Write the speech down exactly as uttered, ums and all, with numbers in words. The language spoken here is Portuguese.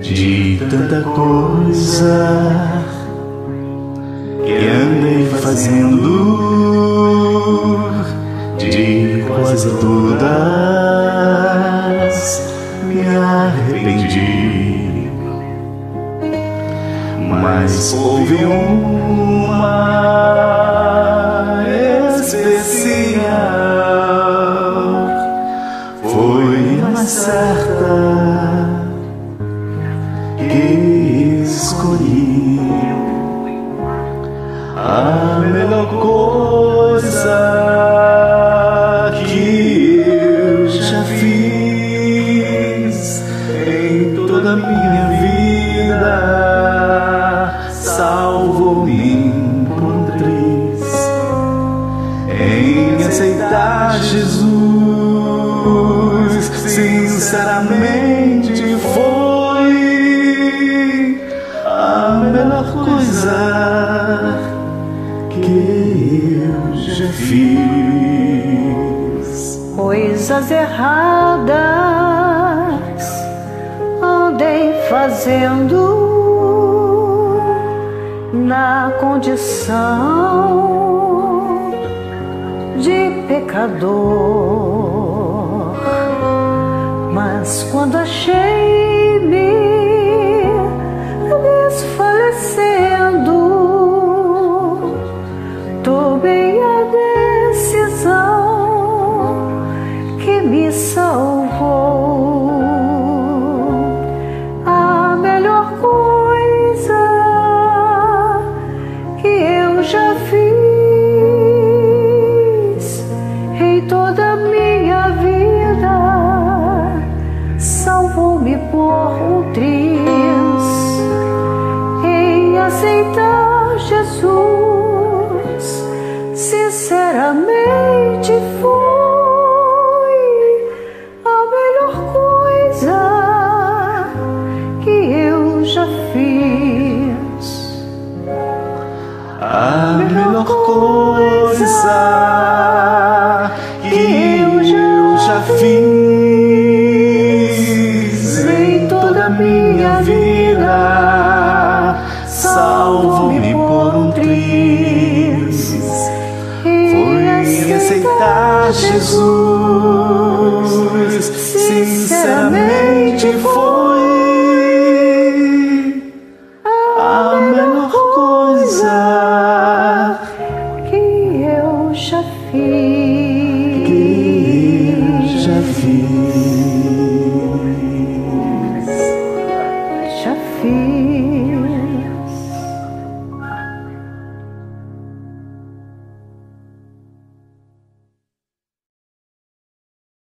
de tanta coisa que andei fazendo, de quase todas me arrependi, mas houve uma especial, foi a certa que escolhi, a melhor coisa que eu já fiz em toda a minha vida. Salvou-me por um triz em aceitar Jesus. Sinceramente foi a melhor coisa que eu já fiz. Coisas erradas andei fazendo na condição de pecador, mas quando achei-me desfalecendo, tomei a decisão que me salvou. A melhor coisa que eu já fiz em toda a minha vida, salvou-me por um triz em aceitar Jesus. Sinceramente foi a melhor coisa que eu já fiz. A melhor coisa que eu já fiz em toda a minha vida, salvou-me por um triz, foi aceitar Jesus. Sinceramente foi